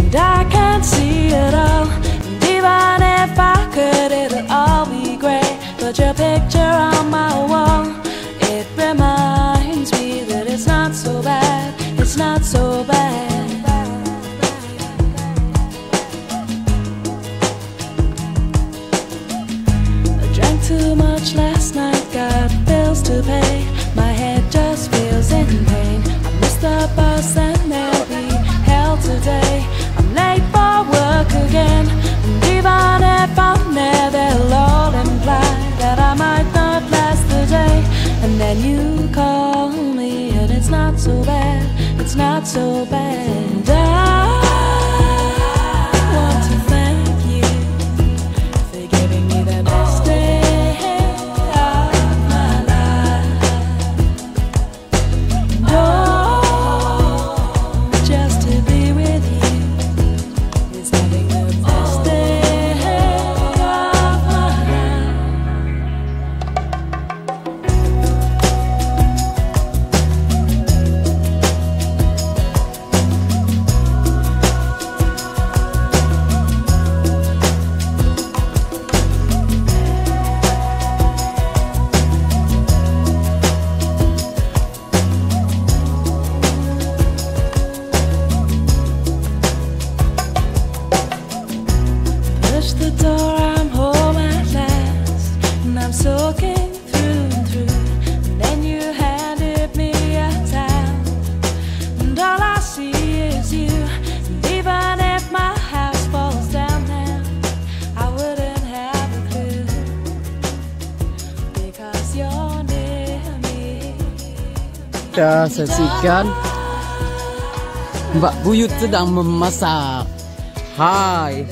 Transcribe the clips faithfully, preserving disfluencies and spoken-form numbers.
and I can't see it all. And even if I could, it'll all be great. But your picture on my wall, it reminds me that it's not so bad, it's not so bad. I drank too much last night, got bills to pay. My head just feels in pain. I missed the bus and there'll be hell today. I'm late for work again, and even if I'm there, they'll all imply that I might not last the day. And then you call me and it's not so bad, it's not so bad. I want to thank you for giving me the best day of my life. Oh, just to be with you is having the best day of my life. Push the door, I'm home at last, and I'm soaking through and through. And then you handed me a towel, and all I see is you. And even if my house falls down now, I wouldn't have a clue, because you're near me. Kita saksikan Mbak Buyut sedang memasak. Hai.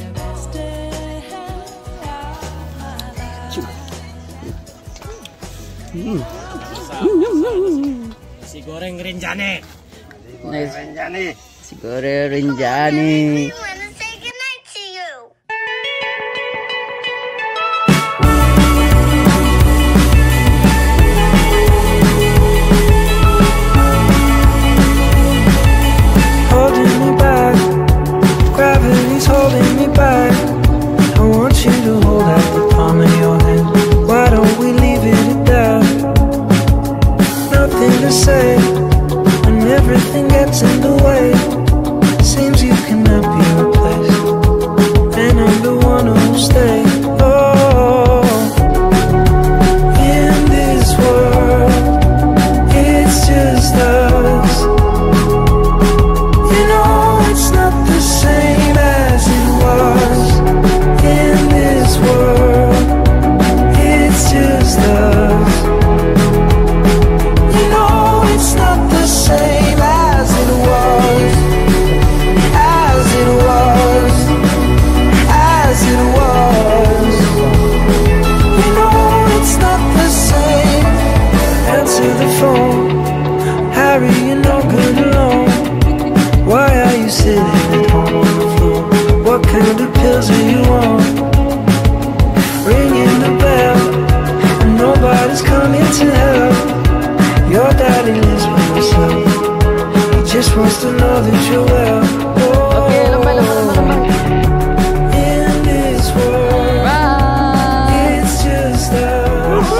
Hmm. Si goreng Rinjani. Nice. Rinjani. Si goreng Rinjani. wanna say goodnight to you. Holding me back, gravity's holding me back. I want you to hold out the palm of your hand. Why don't we leave it at that? Nothing to say when everything gets in the way. Seems you cannot be replaced, and I'm the one who'll stay. Oh, in this world, it's just us. You know it's not the same as it was. In this world, it's just us. You know it's not the same as it was. As it was. As it was. You know it's not the same. Answer the phone, Harry, you're no good alone. Why are you sitting at home on the floor? What kind of pills are you on? Ringing the bell, and nobody's coming to help. Your daddy lives by himself. He just wants to know that you're well. Okay, lambai, lambai, lambai, lambai. In this world, Bye. it's just us.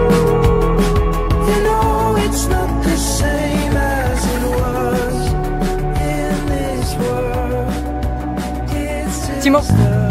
You know it's not the same as it was. In this world, it's just Cimok. us.